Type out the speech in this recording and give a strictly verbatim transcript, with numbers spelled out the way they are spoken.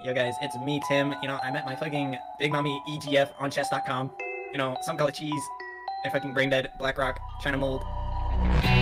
Yo guys, it's me, Tim. You know, I'm at my fucking Big Mommy E G F on chess dot com. You know, some call it cheese. I fucking brain dead, Black Rock, China mold.